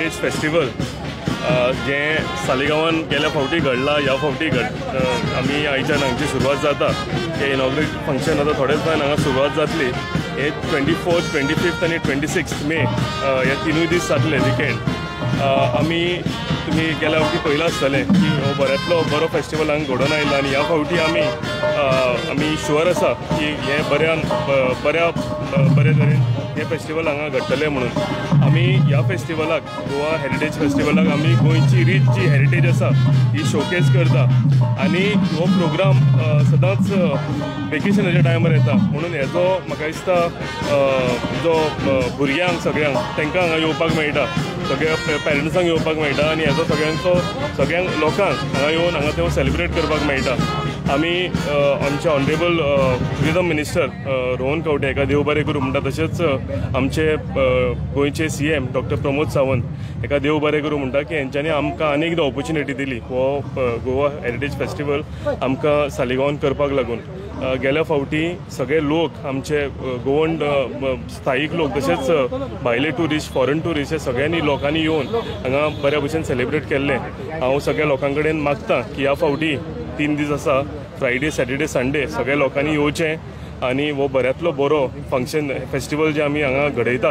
Heritage festival जे सालिगांवान गेल्या फावटी घडला ह्या फावटी आमी आयच्यान हांची सुरवात जाता. हे इनॉग्रेट फंक्शन आतां थोडेच टायम हांगा सुरवात जातली. हे 24th, 25th आनी 26th मे हे तिनूय दीस जातले विकेंड. आमी तुमी गेल्या फावटी पयला आसतलें की हो बरो फेस्टिवल हांगा घडोवन आयला आनी ह्या फावटी आमी शुअर आसा की हे बऱ्या तरेन हे फेस्टिवल हांगा घडटलें म्हणून. आमी ह्या फेस्टिवलाक गोवा हेरिटेज फेस्टिवलाक आमी गोंयची रीच जी हेरिटेज आसा ही शोकेस करता आनी हो प्रोग्राम सदांच वेकेशनाच्या टायमार येता म्हणून हेजो म्हाका दिसता जो भुरग्यांक सगळ्यांक तांकां हांगा येवपाक मेळटा, सगळ्या पेरंट्सांक येवपाक मेळटा आनी हेजो सगळ्यांक लोकांक हांगा येवन हांगा ते सेलिब्रेट करपाक मेळटा. आमी आमचे honourable tourism minister Rohan Khaunte हेका देव बरें करूं म्हणटा, तशेंच आमचे गोंयचे CM डॉक्टर प्रमोद सावंत हेका देव बरें करूं म्हणटा की हेंच्यांनी आमकां आनी एकदां ऑपॉर्च्युनिटी दिली हो गोवा हेरिटेज फेस्टिवल आमकां सालिगांवान करपाक लागून. गेल्या फावटी सगळे लोक आमचे गोवन स्थायीक लोक तशेंच भायले टुरिस्ट फॉरेन टुरिस्ट हे सगळ्यांनी लोकांनी येवन हांगा बऱ्या भशेन सेलिब्रेट केल्लें. हांव सगळ्या लोकां कडेन मागतां की ह्या फावटी 3 दीस आसा, फ्रायडे सॅटर्डे संडे सगळ्या लोकांनी येवचें आनी हो बऱ्यांतलो बरो फंक्शन फेस्टिवल जे आमी हांगा घडयतात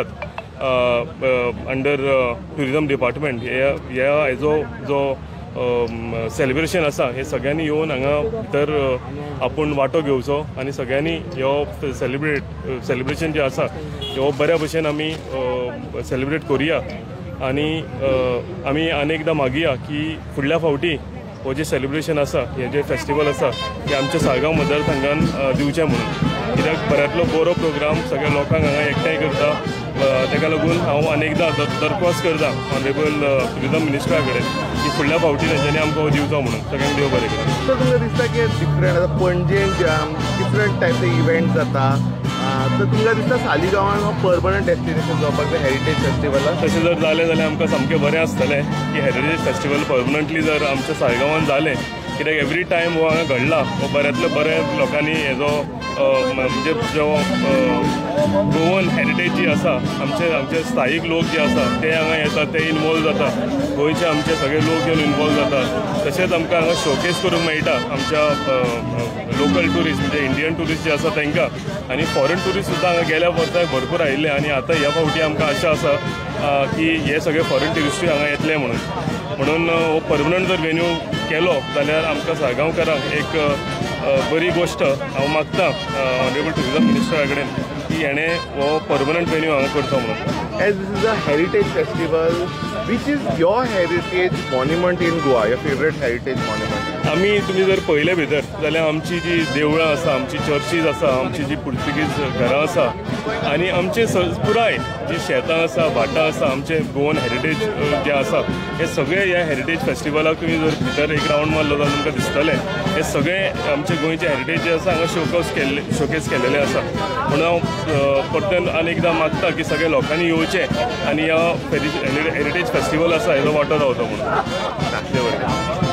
अंडर टुरिजम डिपार्टमेंट हेजो जो सेलिब्रेशन आसा हे सगळ्यांनी येवन हांगा भितर आपूण वांटो घेवचो आनी सगळ्यांनी हो सेलिब्रेशन जे आसा हो बऱ्या भशेन आमी सेलिब्रेट करुया आनी आमी एकदां मागुया की फुडल्या फावटी हो जे सेलिब्रेशन आसा हे जे फेस्टिवल आसा ते आमच्या साळगांव मतदारसंघान दिवचें म्हणून. कित्याक बऱ्यांतलो बरो प्रोग्राम सगळ्या लोकांक हांगा एकठांय करता. ताका लागून हांव एकदां दरख्वास्त करता ऑनरेबल टुरिजम मिनिस्टरा कडेन की फुडल्या फावटी तेंच्यांनी आमकां हो दिवचो म्हणून. सगळ्यांक देव बरें करूं. सो तुमकां दिसता की डिफरंट आतां पणजेन डिफरंट टायपचे इव्हेंट जाता, तर तुमकां दिसता सालिगांवान हो परमनंट डेस्टिनेशन जावपाक जाय हेरिटेज फेस्टिवलाक? तशें जर जालें जाल्यार आमकां सामकें बरें आसतलें की हेरिटेज फेस्टिवल परमनंटली जर आमच्या साळगांवान जालें. कित्याक एवरी टायम हो हांगा घडला हो बऱ्यांतल्या बऱ्या लोकांनी हेजो म्हणजे जो गोवन हेरिटेज जी आसा आमचे स्थायीक लोक जे आसा ते हांगा येतात, ते इनवॉल्व जाता, गोंयचे आमचे सगळे लोक येवन इनवॉल्व जातात. तशेंच आमकां हांगा शोकेस करूंक मेळटा आमच्या लोकल टुरिस्ट म्हणजे इंडियन टुरिस्ट जे आसा तांकां आनी फॉरेन टुरिस्ट सुद्दां हांगा गेल्या वर्साक भरपूर आयिल्ले आनी आतां ह्या फावटी आमकां आशा आसा की हे सगळे फॉरेन टुरिस्टूय हांगा येतले म्हणून हो परमनंट जर वेन्यू केलो जाल्यार आमकां साळगांवकारांक एक बरी गोश्ट हांव मागतां ऑनरेबल टुरिजम मिनिस्टरा कडेन की हेणें हो परमनंट वेन्यू हांगा करचो म्हणून. As this is a heritage festival, which is your heritage monument in Goa, your favorite heritage monument? तुमी जर पळयलें भितर जाल्यार आमची जी देवळां आसा, आमची चर्चीज आसा, आमची जी पुर्तुगीज घरां आसा आनी आमचे पुराय जी शेतां आसा, भाटां आसा, आमचे गोवन हेरिटेज जे आसा हे सगळे ह्या हेरिटेज फेस्टिवलाक तुमी जर भितर एक रावंड मारलो जाल्यार तुमकां दिसतलें हे सगळे आमचे गोंयचे हेरिटेज जे आसा हांगा शोकेस केलेले आसा. म्हणून हांव परतून आनी एकदां मागता की सगळ्या लोकांनी येवचें आनी ह्या हेरिटेज फेस्टिवल आसा हेजो वांटो रावचो म्हणून.